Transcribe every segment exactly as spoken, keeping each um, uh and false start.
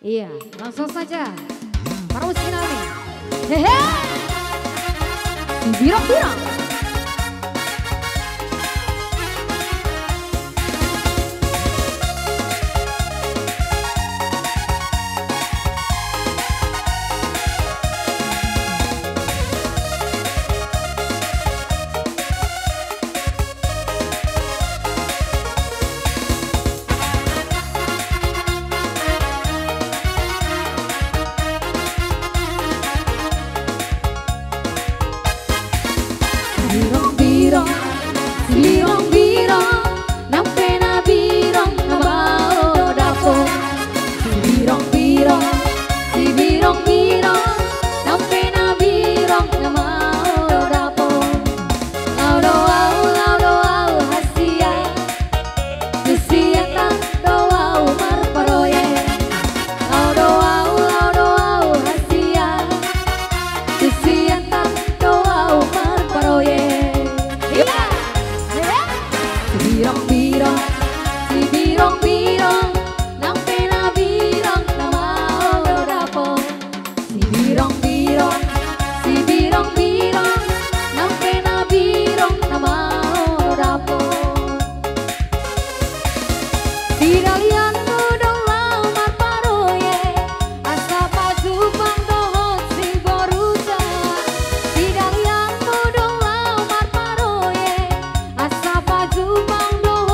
Iya, langsung saja. Terus finale. Hehe. Birong-birong. Birong-birong, birong-birong, nang pena birong na mau dapong. Birong-birong, si birong-birong, nang pena birong na mau dapong. Lau doau, lau doau hasia, hasia tak doau marparoye. Lau doau, lau doau hasia, hasia tak doau marparoye. Birong-birong, si birong-birong, nang pena birong na mau dapong. Si birong-birong, si birong-birong, nang pena birong na mau dapong. Sidalian mudong lau marparoye, asa pajupang dohot si boruja. Sidalian mudong lau marparoye, asa pajupang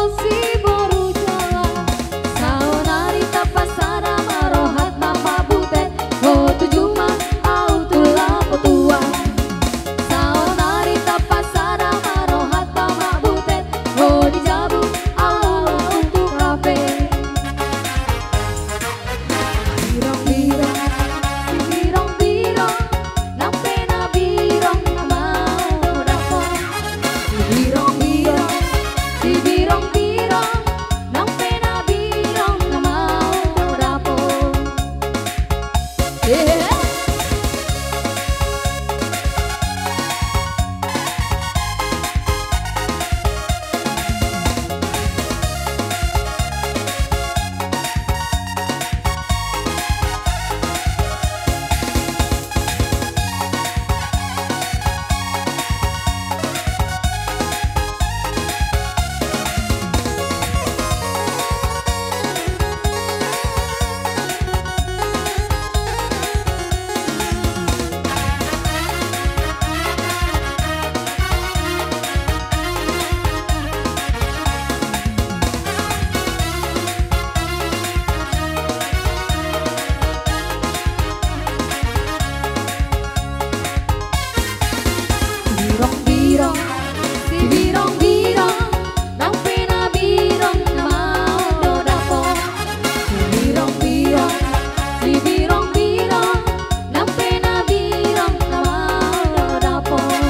birong-birong, si birong-birong, nang pena birong na mau dapong. Si birong-birong, si birong-birong, nang pena birong na mau dapong.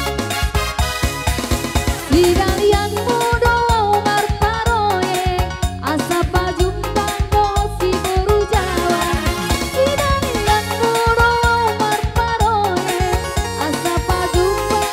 Sidalian mudong marparoye, asa pajumpang doh si boru Jawa. Sidalian mudong marparoye, asa pajumpang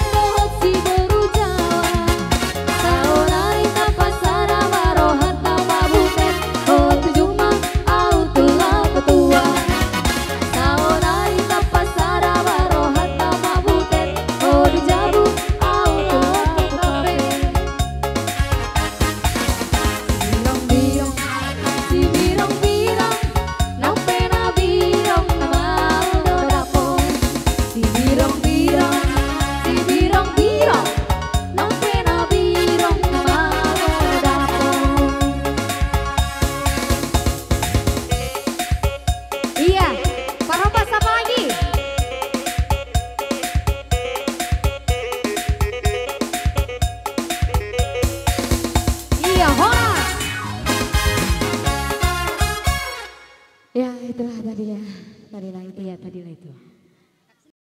ya itulah tadi ya, tadilah itu ya, tadilah itu.